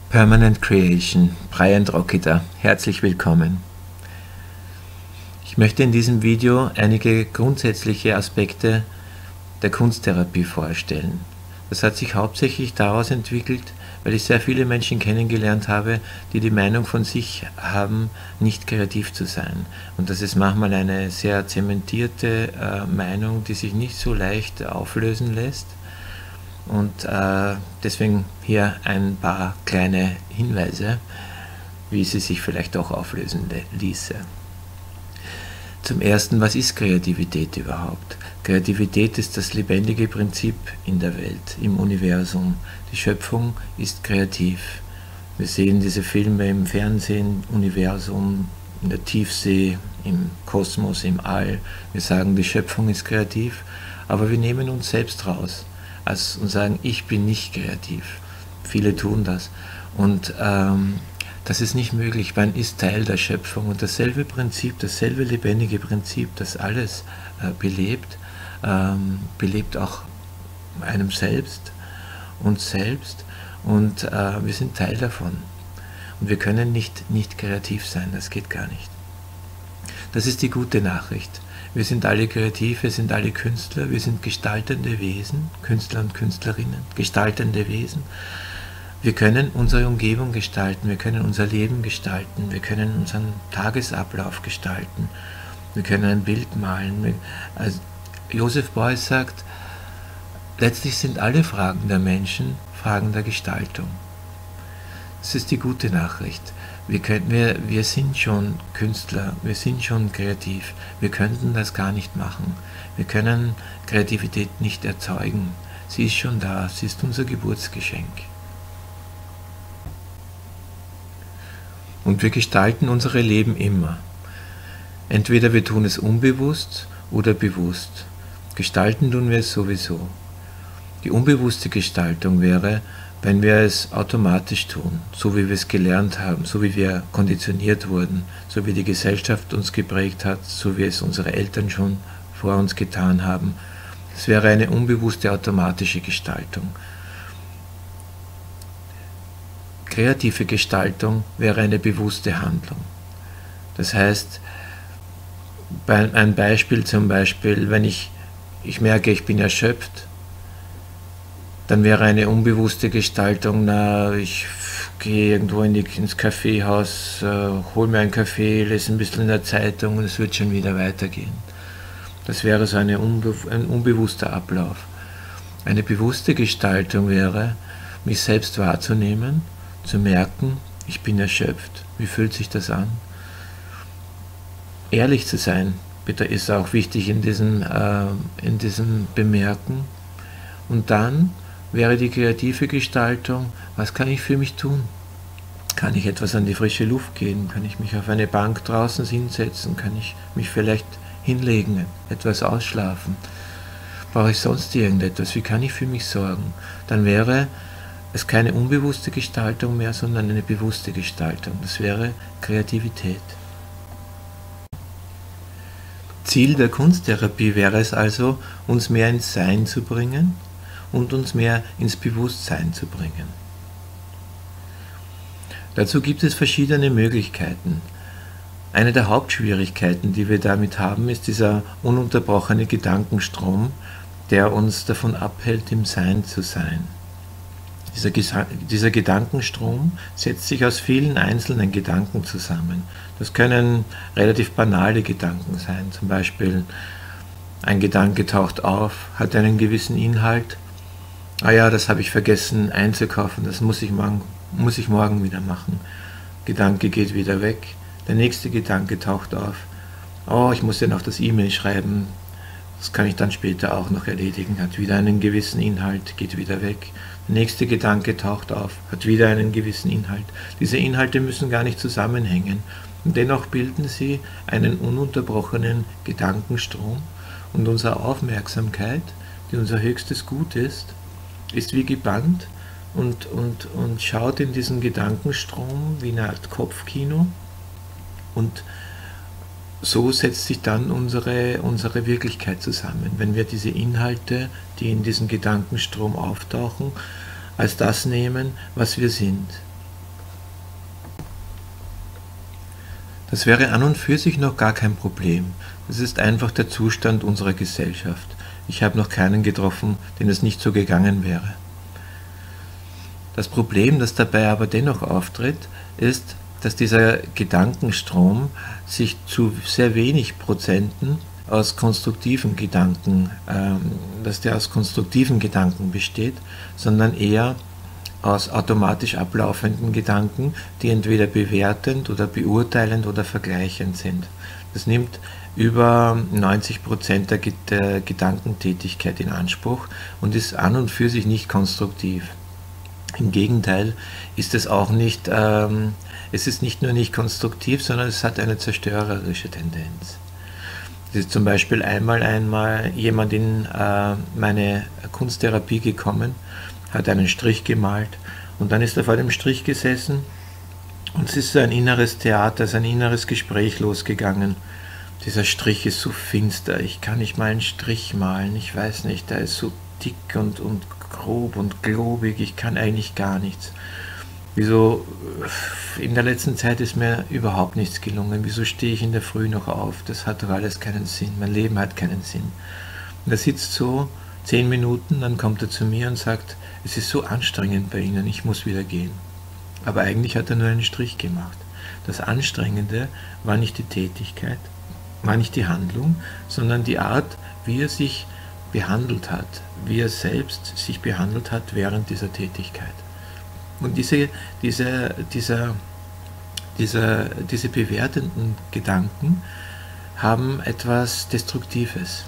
Permanent Creation, Brian Drockiter, herzlich willkommen. Ich möchte in diesem Video einige grundsätzliche Aspekte der Kunsttherapie vorstellen. Das hat sich hauptsächlich daraus entwickelt, weil ich sehr viele Menschen kennengelernt habe, die die Meinung von sich haben, nicht kreativ zu sein. Und das ist manchmal eine sehr zementierte Meinung, die sich nicht so leicht auflösen lässt. Und deswegen hier ein paar kleine Hinweise, wie sie sich vielleicht auch auflösen ließe. Zum Ersten, was ist Kreativität überhaupt? Kreativität ist das lebendige Prinzip in der Welt, im Universum. Die Schöpfung ist kreativ. Wir sehen diese Filme im Fernsehen, Universum, in der Tiefsee, im Kosmos, im All. Wir sagen, die Schöpfung ist kreativ, aber wir nehmen uns selbst raus und sagen, ich bin nicht kreativ. Viele tun das. Und das ist nicht möglich. Man ist Teil der Schöpfung. Und dasselbe Prinzip, dasselbe lebendige Prinzip, das alles belebt, belebt auch einem selbst, uns selbst. Und wir sind Teil davon. Und wir können nicht kreativ sein. Das geht gar nicht. Das ist die gute Nachricht. Wir sind alle kreativ, wir sind alle Künstler, wir sind gestaltende Wesen, Künstler und Künstlerinnen, gestaltende Wesen. Wir können unsere Umgebung gestalten, wir können unser Leben gestalten, wir können unseren Tagesablauf gestalten, wir können ein Bild malen. Also Joseph Beuys sagt, letztlich sind alle Fragen der Menschen Fragen der Gestaltung. Das ist die gute Nachricht. Wir sind schon Künstler, wir sind schon kreativ, wir könnten das gar nicht machen. Wir können Kreativität nicht erzeugen. Sie ist schon da, sie ist unser Geburtsgeschenk. Und wir gestalten unsere Leben immer. Entweder wir tun es unbewusst oder bewusst. Gestalten tun wir es sowieso. Die unbewusste Gestaltung wäre, wenn wir es automatisch tun, so wie wir es gelernt haben, so wie wir konditioniert wurden, so wie die Gesellschaft uns geprägt hat, so wie es unsere Eltern schon vor uns getan haben. Das wäre eine unbewusste automatische Gestaltung. Kreative Gestaltung wäre eine bewusste Handlung. Das heißt, ein Beispiel zum Beispiel, wenn ich merke, ich bin erschöpft, dann wäre eine unbewusste Gestaltung, na, ich gehe irgendwo ins Kaffeehaus, hole mir einen Kaffee, lese ein bisschen in der Zeitung und es wird schon wieder weitergehen. Das wäre so ein unbewusster Ablauf. Eine bewusste Gestaltung wäre, mich selbst wahrzunehmen, zu merken, ich bin erschöpft. Wie fühlt sich das an? Ehrlich zu sein, bitte, ist auch wichtig in diesem Bemerken. Und dann wäre die kreative Gestaltung, was kann ich für mich tun? Kann ich etwas an die frische Luft gehen? Kann ich mich auf eine Bank draußen hinsetzen? Kann ich mich vielleicht hinlegen, etwas ausschlafen? Brauche ich sonst irgendetwas? Wie kann ich für mich sorgen? Dann wäre es keine unbewusste Gestaltung mehr, sondern eine bewusste Gestaltung. Das wäre Kreativität. Ziel der Kunsttherapie wäre es also, uns mehr ins Sein zu bringen und uns mehr ins Bewusstsein zu bringen. Dazu gibt es verschiedene Möglichkeiten. Eine der Hauptschwierigkeiten, die wir damit haben, ist dieser ununterbrochene Gedankenstrom, der uns davon abhält, im Sein zu sein. Dieser Gedankenstrom setzt sich aus vielen einzelnen Gedanken zusammen. Das können relativ banale Gedanken sein, zum Beispiel ein Gedanke taucht auf, hat einen gewissen Inhalt. Ah ja, das habe ich vergessen einzukaufen, das muss ich morgen wieder machen. Gedanke geht wieder weg, der nächste Gedanke taucht auf. Oh, ich muss ja noch das E-Mail schreiben, das kann ich dann später auch noch erledigen, hat wieder einen gewissen Inhalt, geht wieder weg. Der nächste Gedanke taucht auf, hat wieder einen gewissen Inhalt. Diese Inhalte müssen gar nicht zusammenhängen und dennoch bilden sie einen ununterbrochenen Gedankenstrom und unsere Aufmerksamkeit, die unser höchstes Gut ist wie gebannt und schaut in diesen Gedankenstrom wie eine Art Kopfkino und so setzt sich dann unsere Wirklichkeit zusammen, wenn wir diese Inhalte, die in diesem Gedankenstrom auftauchen, als das nehmen, was wir sind. Das wäre an und für sich noch gar kein Problem. Das ist einfach der Zustand unserer Gesellschaft. Ich habe noch keinen getroffen, dem es nicht so gegangen wäre. Das Problem, das dabei aber dennoch auftritt, ist, dass dieser Gedankenstrom sich zu sehr wenig Prozenten aus konstruktiven Gedanken, dass der aus konstruktiven Gedanken besteht, sondern eher aus automatisch ablaufenden Gedanken, die entweder bewertend oder beurteilend oder vergleichend sind. Das nimmt über 90% der Gedankentätigkeit in Anspruch und ist an und für sich nicht konstruktiv. Im Gegenteil ist es auch nicht, es ist nicht nur nicht konstruktiv, sondern es hat eine zerstörerische Tendenz. Es ist zum Beispiel einmal jemand in meine Kunsttherapie gekommen, hat einen Strich gemalt und dann ist er vor dem Strich gesessen und es ist so ein inneres Theater, so ein inneres Gespräch losgegangen. Dieser Strich ist so finster, ich kann nicht mal einen Strich malen, ich weiß nicht, der ist so dick und grob und globig, ich kann eigentlich gar nichts. Wieso, in der letzten Zeit ist mir überhaupt nichts gelungen, wieso stehe ich in der Früh noch auf, das hat doch alles keinen Sinn, mein Leben hat keinen Sinn. Und er sitzt so 10 Minuten, dann kommt er zu mir und sagt, es ist so anstrengend bei Ihnen, ich muss wieder gehen. Aber eigentlich hat er nur einen Strich gemacht. Das Anstrengende war nicht die Tätigkeit, war nicht die Handlung, sondern die Art, wie er sich behandelt hat, wie er selbst sich behandelt hat während dieser Tätigkeit. Und diese bewertenden Gedanken haben etwas Destruktives.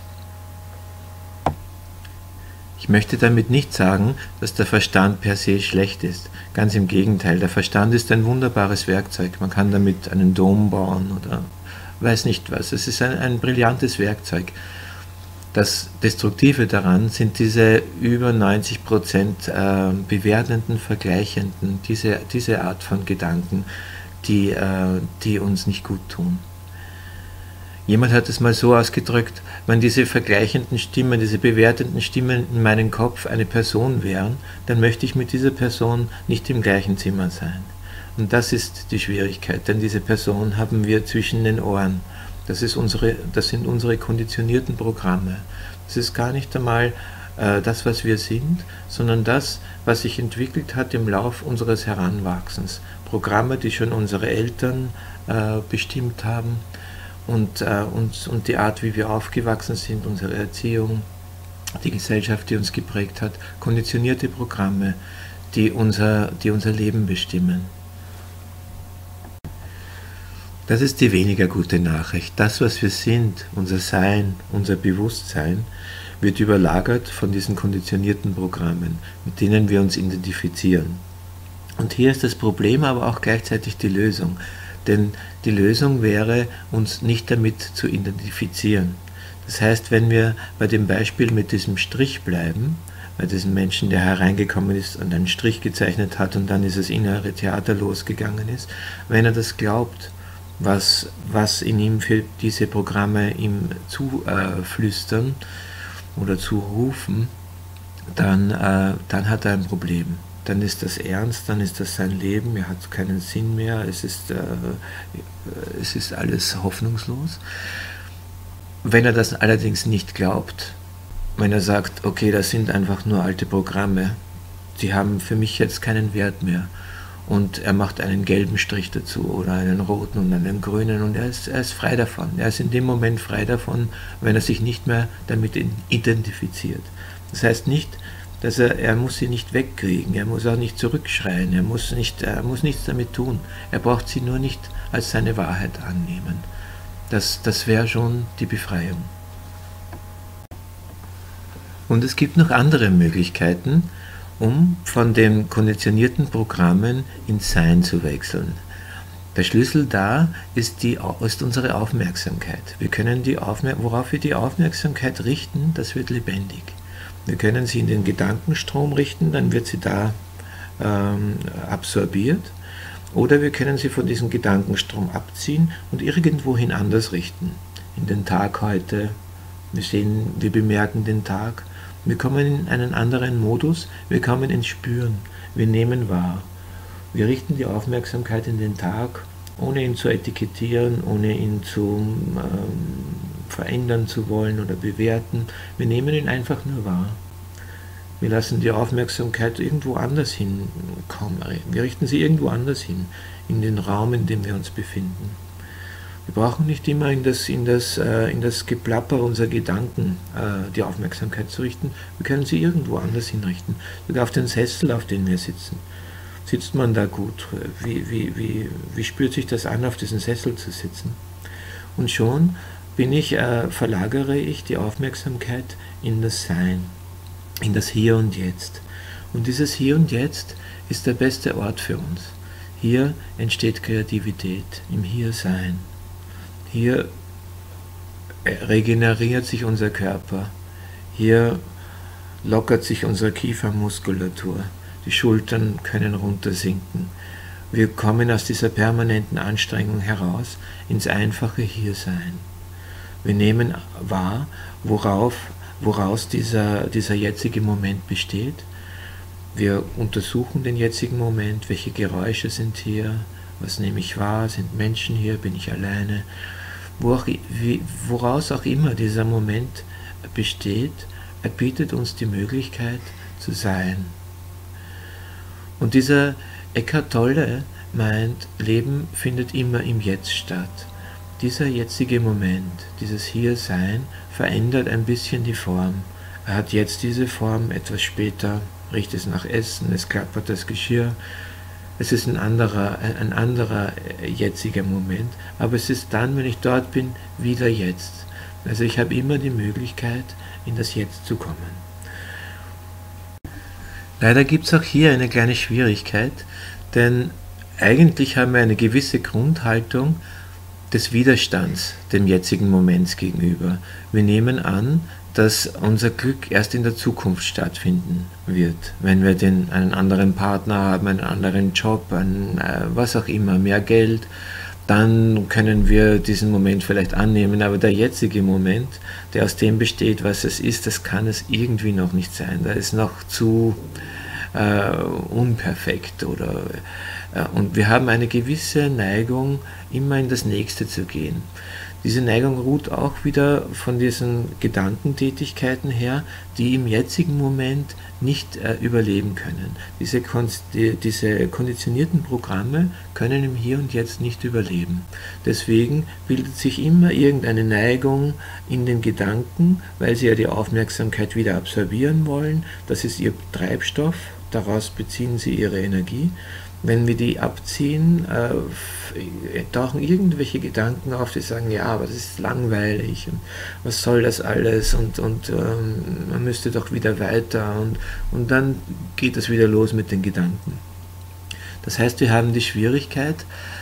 Ich möchte damit nicht sagen, dass der Verstand per se schlecht ist. Ganz im Gegenteil, der Verstand ist ein wunderbares Werkzeug. Man kann damit einen Dom bauen oder weiß nicht was. Es ist ein brillantes Werkzeug. Das Destruktive daran sind diese über 90% bewertenden, vergleichenden, diese Art von Gedanken, die uns nicht gut tun. Jemand hat es mal so ausgedrückt, wenn diese vergleichenden Stimmen, diese bewertenden Stimmen in meinem Kopf eine Person wären, dann möchte ich mit dieser Person nicht im gleichen Zimmer sein. Und das ist die Schwierigkeit, denn diese Person haben wir zwischen den Ohren. Das sind unsere konditionierten Programme. Das ist gar nicht einmal das, was wir sind, sondern das, was sich entwickelt hat im Lauf unseres Heranwachsens. Programme, die schon unsere Eltern bestimmt haben und die Art, wie wir aufgewachsen sind, unsere Erziehung, die Gesellschaft, die uns geprägt hat, konditionierte Programme, die unser Leben bestimmen. Das ist die weniger gute Nachricht. Das, was wir sind, unser Sein, unser Bewusstsein, wird überlagert von diesen konditionierten Programmen, mit denen wir uns identifizieren. Und hier ist das Problem, aber auch gleichzeitig die Lösung. Denn die Lösung wäre, uns nicht damit zu identifizieren. Das heißt, wenn wir bei dem Beispiel mit diesem Strich bleiben, bei diesem Menschen, der hereingekommen ist und einen Strich gezeichnet hat und dann dieses innere Theater losgegangen ist, wenn er das glaubt, was in ihm für diese Programme ihm zuflüstern oder zurufen, dann hat er ein Problem. Dann ist das ernst, dann ist das sein Leben, er hat keinen Sinn mehr, es ist alles hoffnungslos. Wenn er das allerdings nicht glaubt, wenn er sagt, okay, das sind einfach nur alte Programme, die haben für mich jetzt keinen Wert mehr, und er macht einen gelben Strich dazu oder einen roten und einen grünen und er ist frei davon. Er ist in dem Moment frei davon, wenn er sich nicht mehr damit identifiziert. Das heißt nicht, dass er muss sie nicht wegkriegen, er muss auch nicht zurückschreien, er muss nichts damit tun. Er braucht sie nur nicht als seine Wahrheit annehmen. Das wäre schon die Befreiung. Und es gibt noch andere Möglichkeiten, um von den konditionierten Programmen ins Sein zu wechseln. Der Schlüssel da ist unsere Aufmerksamkeit. Wir können worauf wir die Aufmerksamkeit richten, das wird lebendig. Wir können sie in den Gedankenstrom richten, dann wird sie da absorbiert. Oder wir können sie von diesem Gedankenstrom abziehen und irgendwohin anders richten. In den Tag heute, wir bemerken den Tag. Wir kommen in einen anderen Modus, wir kommen ins Spüren, wir nehmen wahr. Wir richten die Aufmerksamkeit in den Tag ohne ihn zu etikettieren, ohne ihn zu verändern zu wollen oder bewerten. Wir nehmen ihn einfach nur wahr. Wir lassen die Aufmerksamkeit irgendwo anders hinkommen. Wir richten sie irgendwo anders hin, in den Raum, in dem wir uns befinden. Wir brauchen nicht immer in das Geplapper unserer Gedanken die Aufmerksamkeit zu richten. Wir können sie irgendwo anders hinrichten. Sogar auf den Sessel, auf dem wir sitzen. Sitzt man da gut? Wie spürt sich das an, auf diesem Sessel zu sitzen? Und schon verlagere ich die Aufmerksamkeit in das Sein, in das Hier und Jetzt. Und dieses Hier und Jetzt ist der beste Ort für uns. Hier entsteht Kreativität, im Hier-Sein. Hier regeneriert sich unser Körper. Hier lockert sich unsere Kiefermuskulatur. Die Schultern können runtersinken. Wir kommen aus dieser permanenten Anstrengung heraus ins einfache Hier-Sein. Wir nehmen wahr, woraus dieser jetzige Moment besteht. Wir untersuchen den jetzigen Moment, welche Geräusche sind hier, was nehme ich wahr, sind Menschen hier, bin ich alleine. Woraus auch immer dieser Moment besteht, er bietet uns die Möglichkeit zu sein. Und dieser Eckhart Tolle meint, Leben findet immer im Jetzt statt. Dieser jetzige Moment, dieses Hier-Sein, verändert ein bisschen die Form. Er hat jetzt diese Form, etwas später riecht es nach Essen, es klappert das Geschirr. Es ist ein anderer jetziger Moment, aber es ist dann, wenn ich dort bin, wieder jetzt. Also ich habe immer die Möglichkeit, in das Jetzt zu kommen. Leider gibt es auch hier eine kleine Schwierigkeit, denn eigentlich haben wir eine gewisse Grundhaltung des Widerstands dem jetzigen Moment gegenüber. Wir nehmen an, dass unser Glück erst in der Zukunft stattfinden wird, wenn wir einen anderen Partner haben, einen anderen Job, was auch immer, mehr Geld, dann können wir diesen Moment vielleicht annehmen, aber der jetzige Moment, der aus dem besteht, was es ist, das kann es irgendwie noch nicht sein. Da ist noch zu unperfekt und wir haben eine gewisse Neigung, immer in das Nächste zu gehen. Diese Neigung ruht auch wieder von diesen Gedankentätigkeiten her, die im jetzigen Moment nicht überleben können. Diese konditionierten Programme können im Hier und Jetzt nicht überleben. Deswegen bildet sich immer irgendeine Neigung in den Gedanken, weil sie ja die Aufmerksamkeit wieder absorbieren wollen. Das ist ihr Treibstoff, daraus beziehen sie ihre Energie. Wenn wir die abziehen, tauchen irgendwelche Gedanken auf, die sagen, ja, aber das ist langweilig und was soll das alles und man müsste doch wieder weiter und dann geht es wieder los mit den Gedanken. Das heißt, wir haben die Schwierigkeit,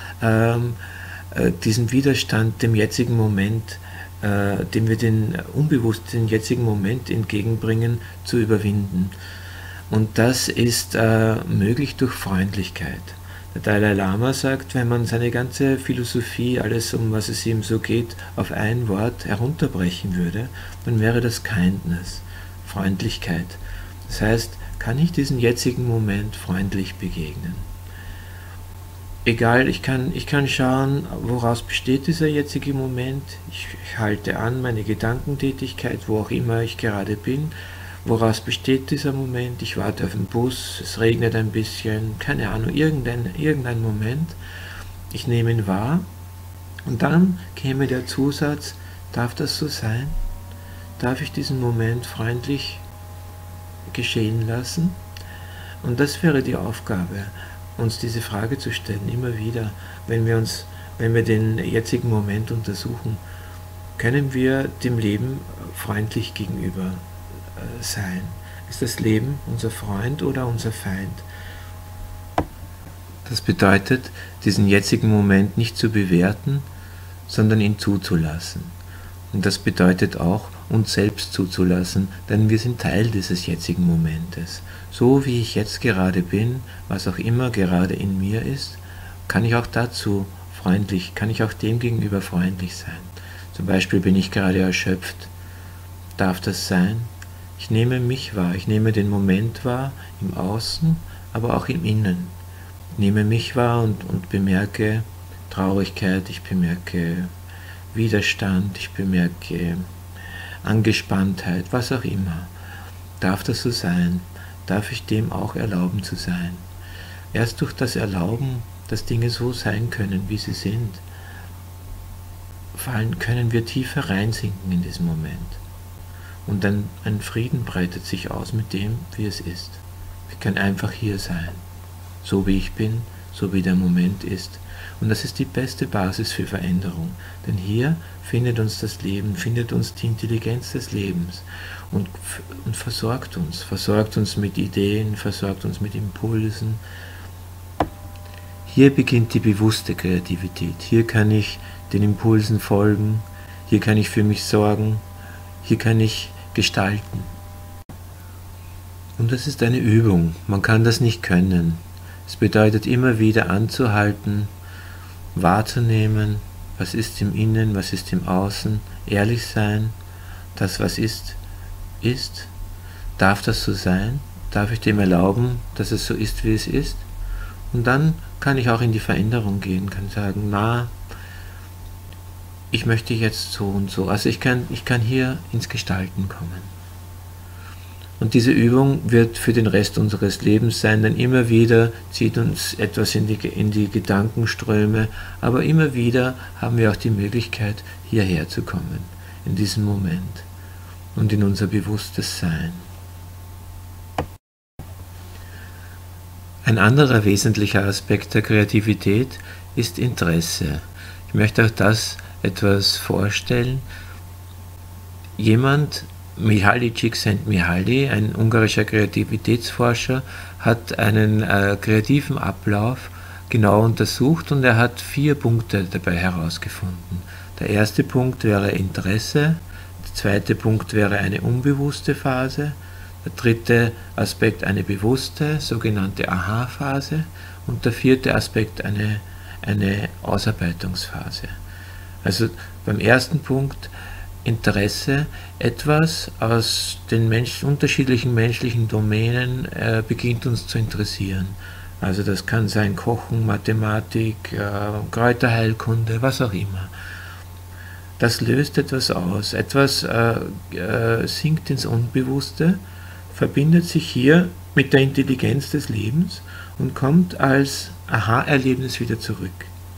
diesen Widerstand dem jetzigen Moment, dem wir den unbewussten jetzigen Moment entgegenbringen, zu überwinden. Und das ist möglich durch Freundlichkeit. Der Dalai Lama sagt, wenn man seine ganze Philosophie, alles um was es ihm so geht, auf ein Wort herunterbrechen würde, dann wäre das Kindness, Freundlichkeit. Das heißt, kann ich diesen jetzigen Moment freundlich begegnen? Egal, ich kann schauen, woraus besteht dieser jetzige Moment. Ich halte an meine Gedankentätigkeit, wo auch immer ich gerade bin. Woraus besteht dieser Moment? Ich warte auf den Bus, es regnet ein bisschen, keine Ahnung, irgendein Moment. Ich nehme ihn wahr und dann käme der Zusatz, darf das so sein? Darf ich diesen Moment freundlich geschehen lassen? Und das wäre die Aufgabe, uns diese Frage zu stellen, immer wieder, wenn wir den jetzigen Moment untersuchen, können wir dem Leben freundlich gegenüber sein. Ist das Leben unser Freund oder unser Feind? Das bedeutet, diesen jetzigen Moment nicht zu bewerten, sondern ihn zuzulassen. Und das bedeutet auch, uns selbst zuzulassen, denn wir sind Teil dieses jetzigen Momentes. So wie ich jetzt gerade bin, was auch immer gerade in mir ist, kann ich auch dem gegenüber freundlich sein. Zum Beispiel bin ich gerade erschöpft. Darf das sein? Ich nehme mich wahr, ich nehme den Moment wahr, im Außen, aber auch im Innen. Ich nehme mich wahr und bemerke, Traurigkeit, ich bemerke Widerstand, ich bemerke Angespanntheit, was auch immer. Darf das so sein? Darf ich dem auch erlauben zu sein? Erst durch das Erlauben, dass Dinge so sein können, wie sie sind, können wir tiefer reinsinken in diesen Moment. Und dann ein Frieden breitet sich aus mit dem, wie es ist. Ich kann einfach hier sein, so wie ich bin, so wie der Moment ist. Und das ist die beste Basis für Veränderung. Denn hier findet uns das Leben, findet uns die Intelligenz des Lebens und versorgt uns mit Ideen, versorgt uns mit Impulsen. Hier beginnt die bewusste Kreativität. Hier kann ich den Impulsen folgen, hier kann ich für mich sorgen, hier kann ich gestalten. Und das ist eine Übung, man kann das nicht können. Es bedeutet immer wieder anzuhalten, wahrzunehmen, was ist im Innen, was ist im Außen, ehrlich sein, das was ist, ist. Darf das so sein? Darf ich dem erlauben, dass es so ist, wie es ist? Und dann kann ich auch in die Veränderung gehen, kann sagen, na, ich möchte jetzt so und so. Also ich kann hier ins Gestalten kommen. Und diese Übung wird für den Rest unseres Lebens sein, denn immer wieder zieht uns etwas in die Gedankenströme, aber immer wieder haben wir auch die Möglichkeit, hierher zu kommen, in diesen Moment und in unser bewusstes Sein. Ein anderer wesentlicher Aspekt der Kreativität ist Interesse. Ich möchte auch das etwas vorstellen. Jemand, Mihaly Csikszentmihalyi, ein ungarischer Kreativitätsforscher, hat einen kreativen Ablauf genau untersucht und er hat 4 Punkte dabei herausgefunden. Der erste Punkt wäre Interesse, der zweite Punkt wäre eine unbewusste Phase, der dritte Aspekt eine bewusste, sogenannte Aha-Phase und der vierte Aspekt eine Ausarbeitungsphase. Also beim ersten Punkt Interesse, etwas aus den unterschiedlichen menschlichen Domänen beginnt uns zu interessieren. Also das kann sein Kochen, Mathematik, Kräuterheilkunde, was auch immer. Das löst etwas aus, etwas sinkt ins Unbewusste, verbindet sich hier mit der Intelligenz des Lebens und kommt als Aha-Erlebnis wieder zurück.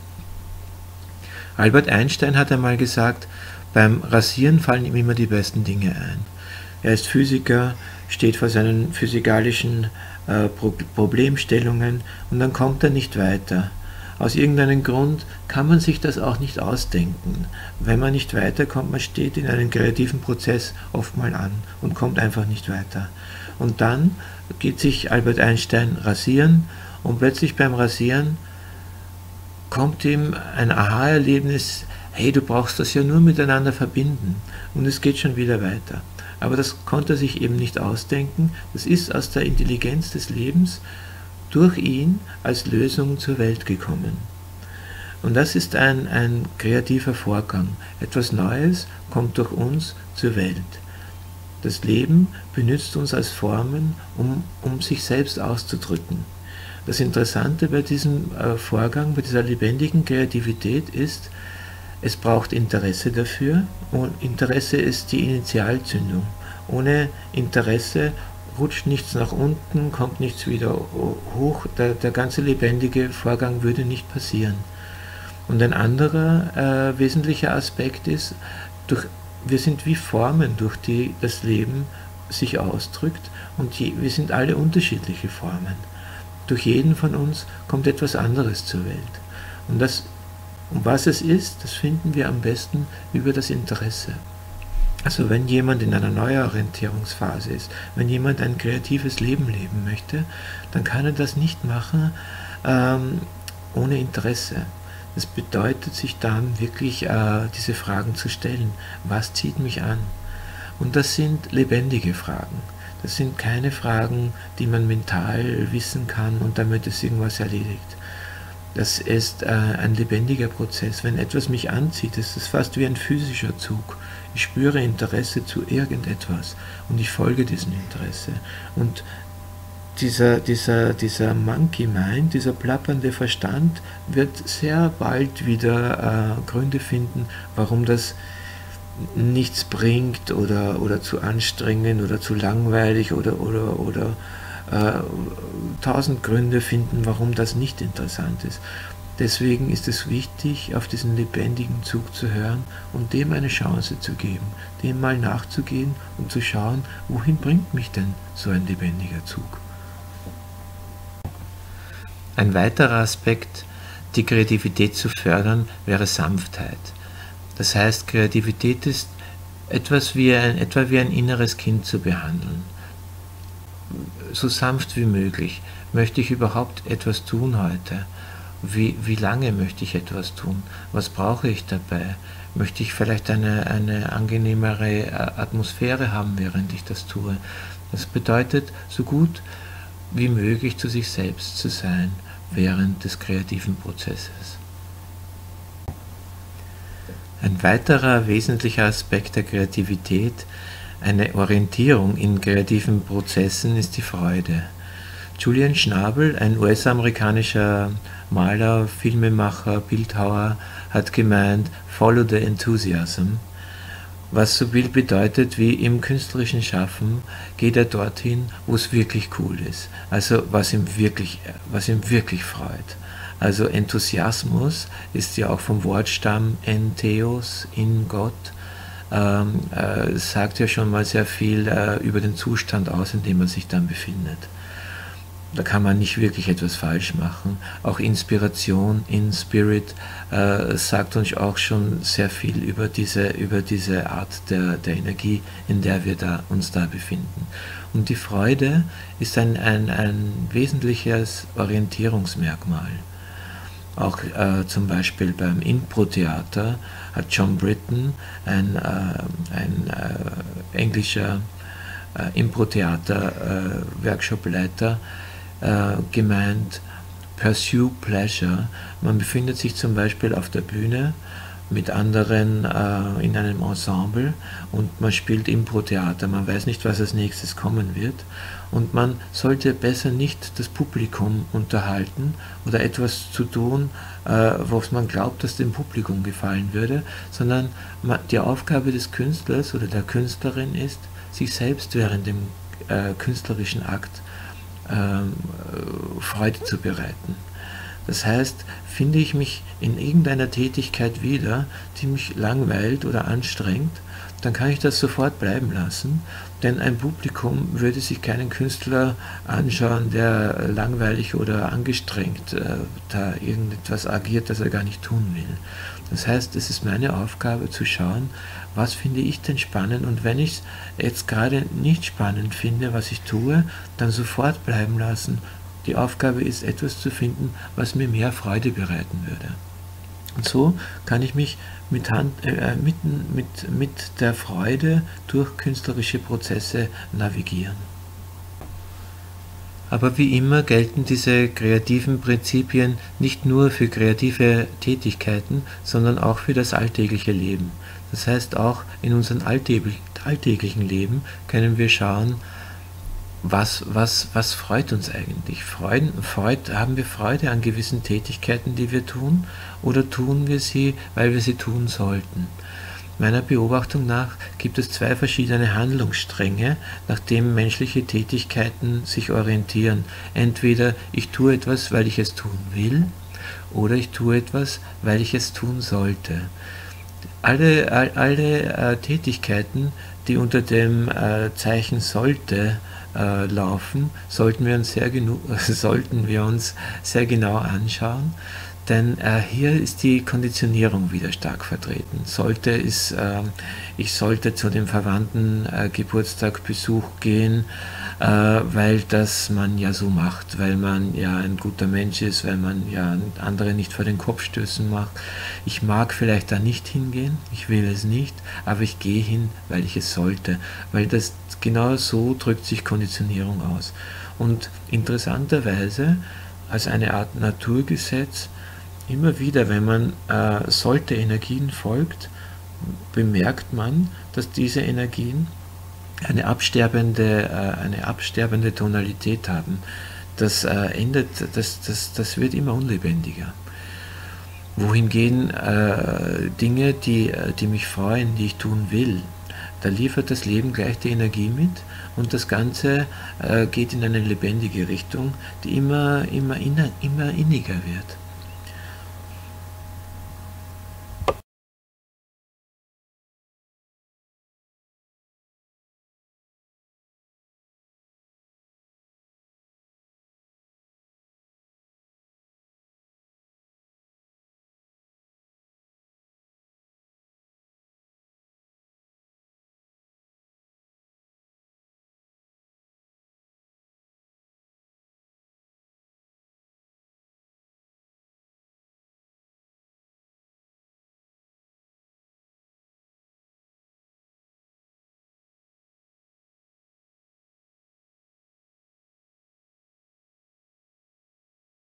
Albert Einstein hat einmal gesagt, beim Rasieren fallen ihm immer die besten Dinge ein. Er ist Physiker, steht vor seinen physikalischen Problemstellungen und dann kommt er nicht weiter. Aus irgendeinem Grund kann man sich das auch nicht ausdenken. Wenn man nicht weiterkommt, man steht in einem kreativen Prozess oft mal an und kommt einfach nicht weiter. Und dann geht sich Albert Einstein rasieren und plötzlich beim Rasieren kommt ihm ein Aha-Erlebnis, hey, du brauchst das ja nur miteinander verbinden und es geht schon wieder weiter. Aber das konnte er sich eben nicht ausdenken, das ist aus der Intelligenz des Lebens durch ihn als Lösung zur Welt gekommen. Und das ist ein kreativer Vorgang. Etwas Neues kommt durch uns zur Welt. Das Leben benutzt uns als Formen, um sich selbst auszudrücken. Das Interessante bei diesem Vorgang, bei dieser lebendigen Kreativität ist, es braucht Interesse dafür und Interesse ist die Initialzündung. Ohne Interesse rutscht nichts nach unten, kommt nichts wieder hoch, der ganze lebendige Vorgang würde nicht passieren. Und ein anderer wesentlicher Aspekt ist, wir sind wie Formen, durch die das Leben sich ausdrückt und wir sind alle unterschiedliche Formen. Durch jeden von uns kommt etwas anderes zur Welt. Und um was es ist, das finden wir am besten über das Interesse. Also wenn jemand in einer Neuorientierungsphase ist, wenn jemand ein kreatives Leben leben möchte, dann kann er das nicht machen ohne Interesse. Das bedeutet, sich dann wirklich diese Fragen zu stellen. Was zieht mich an? Und das sind lebendige Fragen. Das sind keine Fragen, die man mental wissen kann und damit ist irgendwas erledigt. Das ist ein lebendiger Prozess. Wenn etwas mich anzieht, ist es fast wie ein physischer Zug. Ich spüre Interesse zu irgendetwas und ich folge diesem Interesse. Und dieser Monkey Mind, dieser plappernde Verstand, wird sehr bald wieder Gründe finden, warum das nichts bringt oder zu anstrengend oder zu langweilig oder 1000 Gründe finden, warum das nicht interessant ist. Deswegen ist es wichtig, auf diesen lebendigen Zug zu hören und dem eine Chance zu geben, dem mal nachzugehen und zu schauen, wohin bringt mich denn so ein lebendiger Zug. Ein weiterer Aspekt, die Kreativität zu fördern, wäre Sanftheit. Das heißt, Kreativität ist etwa wie ein inneres Kind zu behandeln. So sanft wie möglich. Möchte ich überhaupt etwas tun heute? Wie lange möchte ich etwas tun? Was brauche ich dabei? Möchte ich vielleicht eine angenehmere Atmosphäre haben, während ich das tue? Das bedeutet, so gut wie möglich zu sich selbst zu sein während des kreativen Prozesses. Ein weiterer wesentlicher Aspekt der Kreativität, eine Orientierung in kreativen Prozessen, ist die Freude. Julian Schnabel, ein US-amerikanischer Maler, Filmemacher, Bildhauer, hat gemeint, follow the enthusiasm, was so viel bedeutet wie im künstlerischen Schaffen geht er dorthin, wo es wirklich cool ist, also was ihm wirklich freut. Also Enthusiasmus ist ja auch vom Wortstamm entheos, in Gott, sagt ja schon mal sehr viel über den Zustand aus, in dem man sich dann befindet. Da kann man nicht wirklich etwas falsch machen. Auch Inspiration, in Spirit, sagt uns auch schon sehr viel über diese Art der Energie, in der wir uns da befinden. Und die Freude ist ein wesentliches Orientierungsmerkmal. Auch zum Beispiel beim Impro-Theater hat John Britton, ein englischer Impro-Theater-Workshop-Leiter, gemeint, pursue pleasure. Man befindet sich zum Beispiel auf der Bühne mit anderen in einem Ensemble und man spielt Impro-Theater. Man weiß nicht, was als nächstes kommen wird und man sollte besser nicht das Publikum unterhalten oder etwas zu tun, was man glaubt, dass dem Publikum gefallen würde, sondern die Aufgabe des Künstlers oder der Künstlerin ist, sich selbst während dem künstlerischen Akt Freude zu bereiten. Das heißt, finde ich mich in irgendeiner Tätigkeit wieder, die mich langweilt oder anstrengt, dann kann ich das sofort bleiben lassen, denn ein Publikum würde sich keinen Künstler anschauen, der langweilig oder angestrengt da irgendetwas agiert, das er gar nicht tun will. Das heißt, es ist meine Aufgabe zu schauen, was finde ich denn spannend, und wenn ich es jetzt gerade nicht spannend finde, was ich tue, dann sofort bleiben lassen. Die Aufgabe ist, etwas zu finden, was mir mehr Freude bereiten würde. Und so kann ich mich mit der Freude durch künstlerische Prozesse navigieren. Aber wie immer gelten diese kreativen Prinzipien nicht nur für kreative Tätigkeiten, sondern auch für das alltägliche Leben. Das heißt, auch in unserem alltäglichen Leben können wir schauen, was freut uns eigentlich? Haben wir Freude an gewissen Tätigkeiten, die wir tun, oder tun wir sie, weil wir sie tun sollten? Meiner Beobachtung nach gibt es zwei verschiedene Handlungsstränge, nach denen menschliche Tätigkeiten sich orientieren. Entweder ich tue etwas, weil ich es tun will, oder ich tue etwas, weil ich es tun sollte. Alle Tätigkeiten, die unter dem Zeichen sollte laufen, sollten wir uns sehr genau anschauen, denn hier ist die Konditionierung wieder stark vertreten. Sollte ist, ich sollte zu dem Verwandten Geburtstagbesuch gehen, weil das man ja so macht, weil man ja ein guter Mensch ist, weil man ja andere nicht vor den Kopf stößen mag. Ich mag vielleicht da nicht hingehen, ich will es nicht, aber ich gehe hin, weil ich es sollte, weil das genau so drückt sich Konditionierung aus. Und interessanterweise, als eine Art Naturgesetz, immer wieder, wenn man sollte Energien folgt, bemerkt man, dass diese Energien eine absterbende Tonalität haben. Das das wird immer unlebendiger. Wohingegen Dinge, die mich freuen, die ich tun will, da liefert das Leben gleich die Energie mit und das Ganze geht in eine lebendige Richtung, die immer inniger wird.